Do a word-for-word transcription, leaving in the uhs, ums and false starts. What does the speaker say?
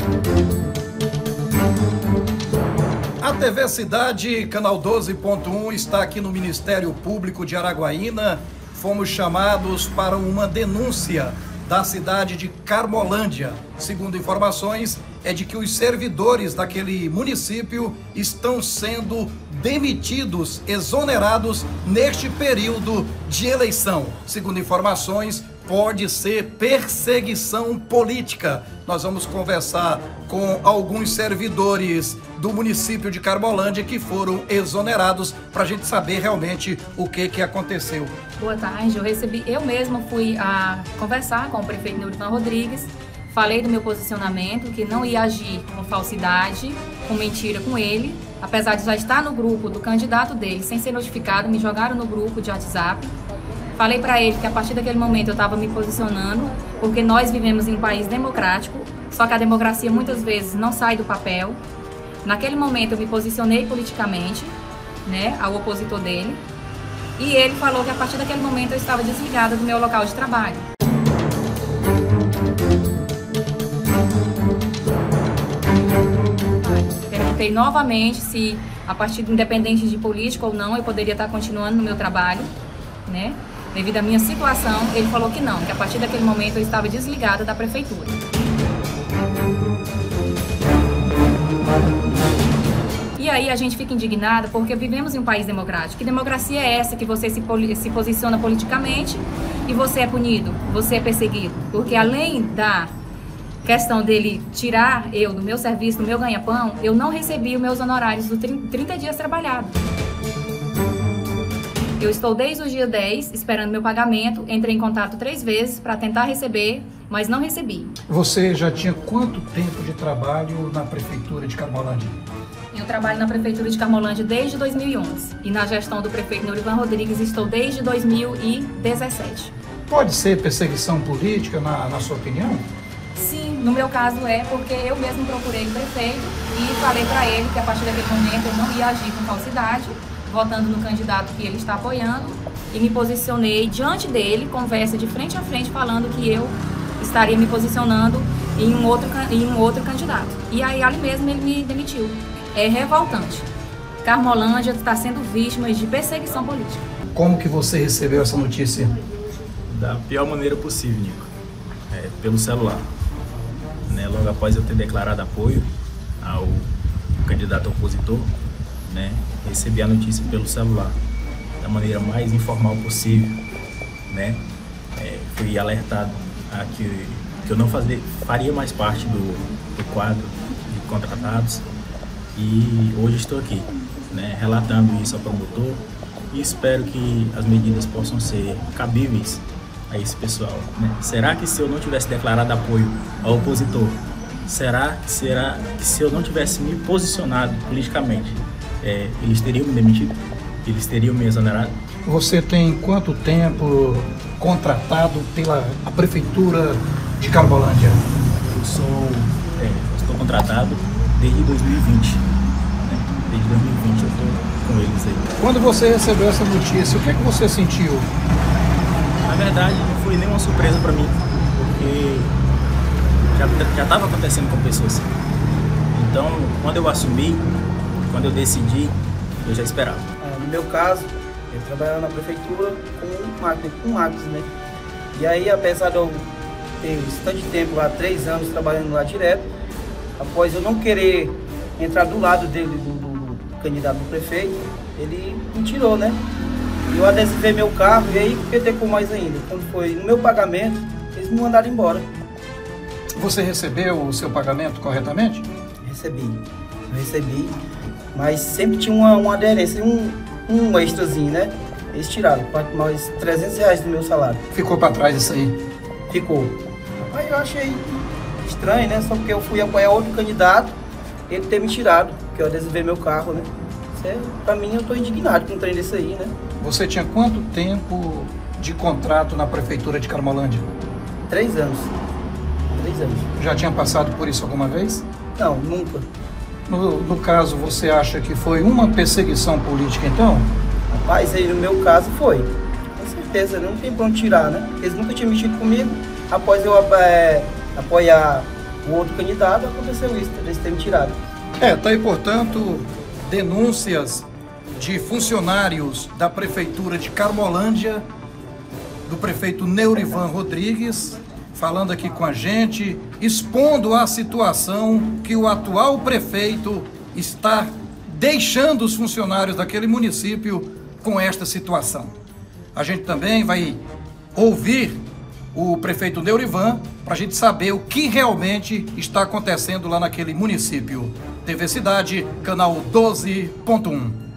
A T V Cidade, canal doze ponto um, está aqui no Ministério Público de Araguaína. Fomos chamados para uma denúncia da cidade de Carmolândia. Segundo informações, é de que os servidores daquele município estão sendo demitidos, exonerados neste período de eleição. Segundo informações, pode ser perseguição política. Nós vamos conversar com alguns servidores do município de Carmolândia que foram exonerados para a gente saber realmente o que que aconteceu. Boa tarde, eu recebi, eu mesma fui a conversar com o prefeito Norivan Rodrigues, falei do meu posicionamento, que não ia agir com falsidade, com mentira com ele, apesar de já estar no grupo do candidato dele, sem ser notificado, me jogaram no grupo de WhatsApp. Falei para ele que a partir daquele momento eu estava me posicionando, porque nós vivemos em um país democrático, só que a democracia muitas vezes não sai do papel. Naquele momento eu me posicionei politicamente, né, ao opositor dele, e ele falou que a partir daquele momento eu estava desligada do meu local de trabalho. Perguntei novamente se, a partir de independente de política ou não, eu poderia estar continuando no meu trabalho, né? Devido à minha situação, ele falou que não, que a partir daquele momento eu estava desligada da prefeitura. E aí a gente fica indignada porque vivemos em um país democrático. Que democracia é essa que você se, se posiciona politicamente e você é punido, você é perseguido? Porque além da questão dele tirar eu do meu serviço, do meu ganha-pão, eu não recebi os meus honorários dos trinta dias trabalhados. Eu estou desde o dia dez esperando meu pagamento, entrei em contato três vezes para tentar receber, mas não recebi. Você já tinha quanto tempo de trabalho na prefeitura de Carmolândia? Eu trabalho na prefeitura de Carmolândia desde dois mil e onze e na gestão do prefeito Norivan Rodrigues estou desde dois mil e dezessete. Pode ser perseguição política, na, na sua opinião? Sim, no meu caso é porque eu mesmo procurei o prefeito e falei para ele que a partir daquele momento eu não ia agir com falsidade, votando no candidato que ele está apoiando, e me posicionei diante dele, conversa de frente a frente, falando que eu estaria me posicionando em um outro, em um outro candidato. E aí ali mesmo ele me demitiu. É revoltante. Carmolândia está sendo vítima de perseguição política. Como que você recebeu essa notícia? Da pior maneira possível, Nico. É, pelo celular. Né, logo após eu ter declarado apoio ao candidato opositor, né, recebi a notícia pelo celular, da maneira mais informal possível, né, é, fui alertado a que, que eu não fazia, faria mais parte do, do quadro de contratados, e hoje estou aqui, né, relatando isso ao promotor, e espero que as medidas possam ser cabíveis a esse pessoal, né? Será que se eu não tivesse declarado apoio ao opositor, será que, será que se eu não tivesse me posicionado politicamente, É, eles teriam me demitido? Eles teriam me exonerado? Você tem quanto tempo contratado pela a prefeitura de Carmolândia? Eu sou, é, eu estou contratado desde dois mil e vinte. Né? Desde dois mil e vinte eu estou com eles aí. Quando você recebeu essa notícia, o que é que você sentiu? Na verdade, não foi nenhuma surpresa para mim, porque já estava acontecendo com pessoas. Então, quando eu assumi, quando eu decidi, eu já esperava. No meu caso, eu trabalhava na prefeitura com máquinas, com máquinas, né? E aí, apesar de eu ter bastante tempo lá, três anos trabalhando lá direto, após eu não querer entrar do lado dele, do, do, do candidato do prefeito, ele me tirou, né? E eu adesivei meu carro e aí petecou mais ainda. Quando foi no meu pagamento, eles me mandaram embora. Você recebeu o seu pagamento corretamente? Recebi, eu recebi. Mas sempre tinha uma, uma aderência, um, um extrazinho, né? Eles tiraram mais trezentos reais do meu salário. Ficou para trás isso aí? Ficou. Aí eu achei estranho, né? Só porque eu fui apoiar outro candidato, ele ter me tirado, porque eu adesivei meu carro, né? Isso é, pra mim, eu tô indignado com um trem desse aí, né? Você tinha quanto tempo de contrato na prefeitura de Carmolândia? Três anos. Três anos. Já tinha passado por isso alguma vez? Não, nunca. No, no caso, você acha que foi uma perseguição política, então? Rapaz, aí no meu caso foi. Com certeza, não tem pra onde tirar, né? Eles nunca tinham mexido comigo. Após eu é, apoiar um outro candidato, aconteceu isso, eles terem tirado. É, tá aí, portanto, denúncias de funcionários da Prefeitura de Carmolândia, do prefeito Neurivan Rodrigues, falando aqui com a gente, expondo a situação que o atual prefeito está deixando os funcionários daquele município com esta situação. A gente também vai ouvir o prefeito Neurivan para a gente saber o que realmente está acontecendo lá naquele município. T V Cidade, canal doze ponto um.